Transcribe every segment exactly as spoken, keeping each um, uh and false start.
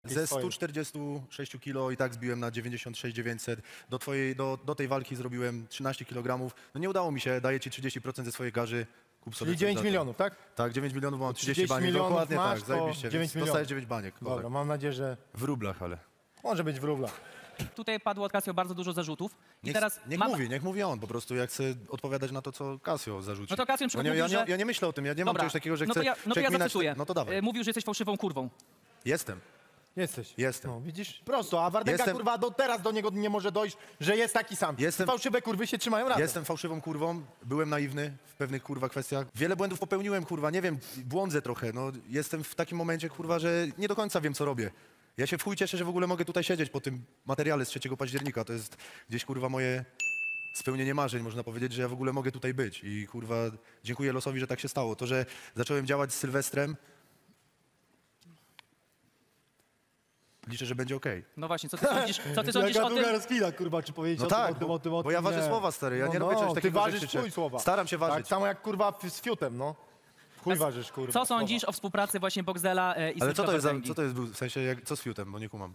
Ze stu czterdziestu sześciu kilo i tak zbiłem na dziewięćdziesiąt sześć dziewięćset. Do, twojej, do, do tej walki zrobiłem trzynaście kilogramów. No nie udało mi się, daję ci trzydzieści procent ze swojej garzy. Kup sobie Czyli dziewięć milionów, tak? Tak, dziewięć milionów, mam trzydzieści, trzydzieści baniek. milionów Dokładnie masz, tak, to zajebiście. dziewięć milionów. Dostajesz dziewięć baniek. Dobra, tak. mam nadzieję, że W rublach, ale... może być w rublach. Tutaj padło od Casio bardzo dużo zarzutów. I Niech, teraz niech mam... mówi, niech mówi on po prostu, jak chce odpowiadać na to, co Casio zarzuci. No to Casio na przykład nie, mówił, ja, że... nie, ja nie myślę o tym, ja nie mam Dobra, czegoś takiego, że no chcę to ja, no to ja przekminać- zacytuję. No to dawaj. E, Mówił, że jesteś fałszywą kurwą. Jestem. Jesteś. Jestem. No, widzisz? Prosto, a Wardęga Jestem- kurwa do teraz do niego nie może dojść, że jest taki sam. Jestem- Fałszywe kurwy się trzymają razem. Jestem fałszywą kurwą, byłem naiwny w pewnych kurwa kwestiach. Wiele błędów popełniłem, kurwa, nie wiem, błądzę trochę. No, jestem w takim momencie, kurwa, że nie do końca wiem, co robię. Ja się w chuj cieszę, że w ogóle mogę tutaj siedzieć po tym materiale z trzeciego października. To jest gdzieś, kurwa, moje spełnienie marzeń, można powiedzieć, że ja w ogóle mogę tutaj być. I, kurwa, dziękuję losowi, że tak się stało. To, że zacząłem działać z Sylwestrem, liczę, że będzie okej. No właśnie, co ty sądzisz, co ty sądzisz Jaka o długa tym? rozkmina, kurwa, czy powiedzieć No o tak, tym, o tym, bo- o tym, o bo tym, ja ważę nie. słowa, stary, ja no, nie robię no, czegoś takiego, ty że ważysz krzyczę. twój słowa. Staram się ważyć. Tak samo jak, kurwa, z fiutem, no. Chuj A ważysz, kurwa. Co sądzisz o współpracy właśnie Boxdela e, i Ale co Sylwka to jest, za, Wardęgi? co to jest, był- w sensie, jak, co z fiutem, bo nie kumam.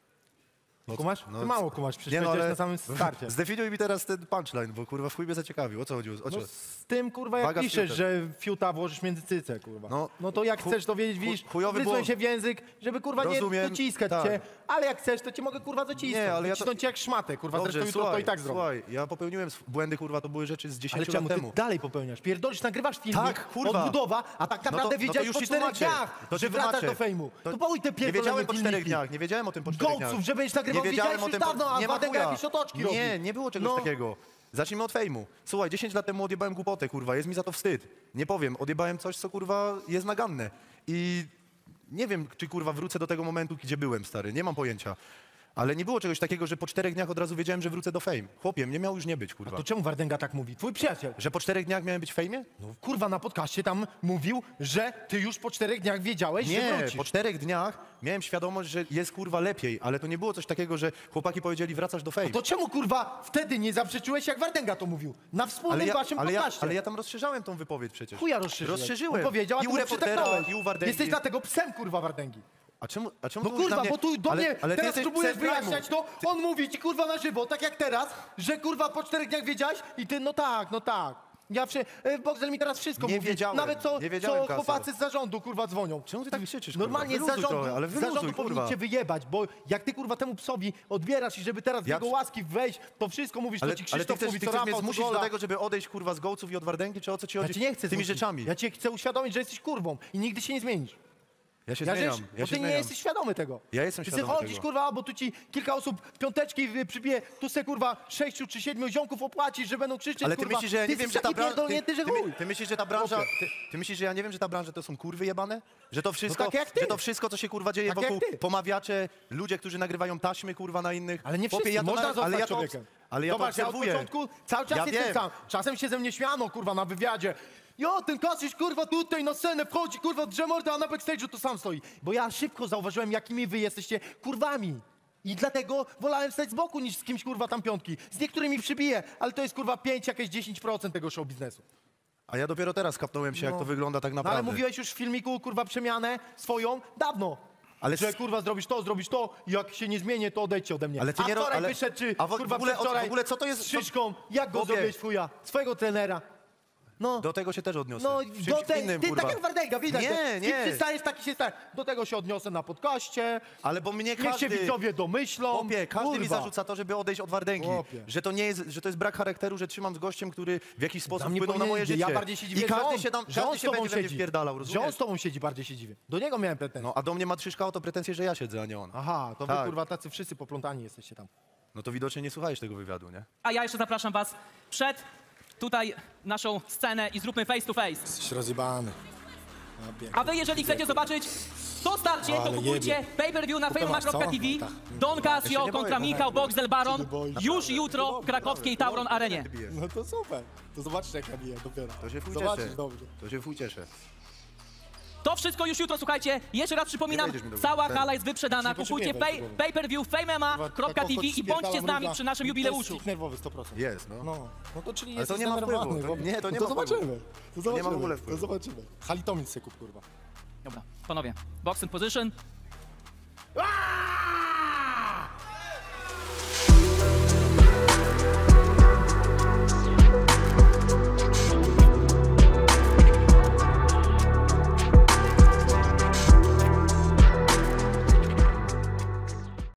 No, kumasz? no, Ty mało kumasz, przecież Nie no, powiedziałeś ale na samym starcie. zdefiniuj mi teraz ten punchline, bo kurwa w chuj mnie zaciekawił. O co chodziło? O co? No z tym, kurwa, jak Waga z piszesz, fiutem. że fiuta włożysz między cyce, kurwa. No, No, to jak chu- chcesz to wiedzieć, chu- widzisz, chujowy wysuń było- się w język, żeby, kurwa, nie Rozumiem, dociskać tak. cię, ale jak chcesz, to cię mogę, kurwa, dociskać. Nie, ale ja to- Docisnąć cię jak szmatę, kurwa, Dobrze, zresztą jutro to słuchaj, i tak zrobię. słuchaj, ja popełniłem sw- błędy, kurwa, to były rzeczy z Ale dziesięciu czemu lat ty temu. dalej popełniasz? Pierdolisz, nagrywasz filmik, Tak, kurwa. odbudowa, a tak naprawdę no to wiedziałeś już po ci czterech tłumaczę. dniach, To że ci wracasz tłumaczę. do fejmu. To, to połuj te Nie pierdolone wiedziałem po czterech filmiki. dniach, nie wiedziałem o tym po czterech dniach. Gołców, że będziesz nagrywał, Nie wiedziałem wiedziałeś o już tym po- dawno, a nie ma Wardęga chuja. jakieś otoczki robi. Nie, nie było czegoś No. takiego. Zacznijmy od fejmu. Słuchaj, dziesięć lat temu odjebałem głupotę, kurwa, jest mi za to wstyd. Nie powiem, odjebałem coś, co kurwa jest naganne. I nie wiem, czy kurwa wrócę do tego momentu, gdzie byłem, stary, nie mam pojęcia. Ale nie było czegoś takiego, że po czterech dniach od razu wiedziałem, że wrócę do fame. Chłopie, nie miał już nie być, kurwa. To czemu Wardęga tak mówi? Twój przyjaciel. Że po czterech dniach miałem być w fejmie? No, kurwa, na podcaście tam mówił, że ty już po czterech dniach wiedziałeś, że Nie, wrócisz. po czterech dniach miałem świadomość, że jest kurwa lepiej, ale to nie było coś takiego, że chłopaki powiedzieli wracasz do fame. To czemu, kurwa, wtedy nie zaprzeczyłeś, jak Wardęga to mówił? Na wspólnym ale ja, waszym ale, ja, podcaście. ale ja tam rozszerzałem tą wypowiedź przecież. Chuja rozszerzyłeś. Rozszerzyłem. On powiedział, a I ty u mu reportera, przytaknąłeś. i u Wardęgi. Jesteś dlatego psem, kurwa, Wardęgi. A czemu, a czemu No tu już kurwa, na mnie... bo tu do ale, mnie ale ty teraz jesteś próbujesz psem prime'u. wyjaśniać to, on mówi ci, kurwa, na żywo, tak jak teraz, że, kurwa, po czterech dniach wiedziałeś i ty, no tak, no tak. Ja wszy... e, Boxer mi teraz wszystko Nie mówi. wiedziałem, Nawet co, nie wiedziałem, co Kasper. chłopacy z zarządu, kurwa, dzwonią. Czemu ty tak krzyczysz, Normalnie z kurwa? Wyluzuj zarządu, trochę, ale z wyluzuj, zarządu kurwa. powinni cię wyjebać, bo jak ty, kurwa, temu psowi odbierasz i żeby teraz w Ja- jego łaski wejść, to wszystko mówisz, Ale, to ci ale ty Krzysztof chcesz, mówi, ty co chcesz mnie Rafał, co zmusić do Gola. tego, żeby odejść kurwa z gołców i od Wardęgi, czy o co ci Ja chodzi cię nie chcę tymi zmusić. rzeczami? Ja cię chcę uświadomić, że jesteś kurwą i nigdy się nie zmienisz. Ja się Ja zmieniam, żeś, ja bo się ty nie zmieniam. jesteś świadomy tego. Ja jestem ty świadomy Ty chodzisz, tego. kurwa, bo tu ci kilka osób piąteczki y, przybije, tu se, kurwa, sześciu czy siedmiu ziomków opłacisz, że będą krzyczeć, Ale ty kurwa. myślisz, że ja nie ty wiem, jesteś że ta taki branża... Ty, pierdolnięty, że ty, chuj. ty, ty myślisz, że ta branża... Chłopie. Ty, ty myślisz, że ja nie wiem, że ta branża to są kurwy jebane? Że to wszystko, tak jak ty. że to wszystko, co się kurwa dzieje Tak jak wokół ty. pomawiacze, ludzie, którzy nagrywają taśmy kurwa na innych... Ale nie Chłopie, wszyscy, ja to, można na- zostać ale ja to, człowiekiem. ale ja to Zobacz, ja od obserwuję. początku cały czas Ja jestem wiem. sam. Czasem się ze mnie śmiano, kurwa, na wywiadzie. Jo, ten Kasiusz, kurwa, tutaj na scenę wchodzi, kurwa, drze mordę, a na backstage'u to sam stoi. Bo ja szybko zauważyłem, jakimi wy jesteście kurwami. I dlatego wolałem stać z boku, niż z kimś, kurwa, tam piątki. Z niektórymi przybiję, ale to jest, kurwa, pięć, jakieś dziesięć procent tego show biznesu. A ja dopiero teraz kapnąłem się, jak No. to wygląda tak No, naprawdę. ale mówiłeś już w filmiku, kurwa, przemianę swoją dawno. Ale Że s- kurwa zrobisz to, zrobisz to i jak się nie zmienię, to odejdźcie ode mnie. Ale ty a nie ro- wczoraj ale- wyszedł, czy a w- kurwa w ogóle- wczoraj w ogóle co to jest- z Szyszką, jak go Chłopie. zrobiłeś chuja? Swojego trenera. No, Do tego się też odniosę. no W czymś do tej, innym, ty kurwa. tak jak Wardęga, widać. Nie, że nie. Kim się staniesz, taki się staniesz. Do tego się odniosę na podcaście. Ale bo mnie Niech każdy... się widzowie domyślą. Chłopie, każdy mi Kurwa. zarzuca to, żeby odejść od Wardęgi. Chłopie. Że to nie jest, że to jest brak charakteru, że trzymam z gościem, który w jakiś sposób Dla mnie wpłynął na moje powinien- życie. Ja bardziej się dziwię, I każdy że on, się tam, że on każdy z się tobą będzie we mnie siedzi. wpierdalał, Że on rozumiesz? z tobą siedzi, bardziej się dziwię. Do niego miałem pretensje. No, a do mnie ma Trzyszka o to pretensje, że ja siedzę, a nie on. Aha, to wy Tak. kurwa tacy wszyscy poplątani jesteście tam. No to widocznie nie słuchałeś tego wywiadu, nie? A ja jeszcze zapraszam was przed tutaj naszą scenę i zróbmy face to face. Jesteś rozjebany. A wy, jeżeli chcecie zobaczyć to starcie, to Ale kupujcie jebie. pay-per-view na Kupę masz, co? fejma kropka t v. Tak. Don Ja Casio się nie kontra boję, Michał Boxdel Baron. boisz. Już jutro w krakowskiej Tauron Arenie. No to super. To zobaczysz, jak ja biję dopiero. To się fuj Zobaczysz cieszę. dobrze. To się fuj cieszę. To wszystko już jutro, słuchajcie. Jeszcze raz przypominam, Nie wejdziesz mi do cała głowy. hala jest wyprzedana. Nie Kupujcie potrzebuję pay, wejść do pay-per-view fejmema kropka t v i bądźcie z nami przy naszym To jubileuszu. jest nerwowy sto procent. Jest, no. No, no to czyli Ale jest to nie ma wpływu, to- nie, to nie to ma wpływu. zobaczymy. To zobaczymy. nie ma w ogóle To wpływu. zobaczymy. Halitomin se kup, kurwa. Dobra, panowie. Box in position. Aaa!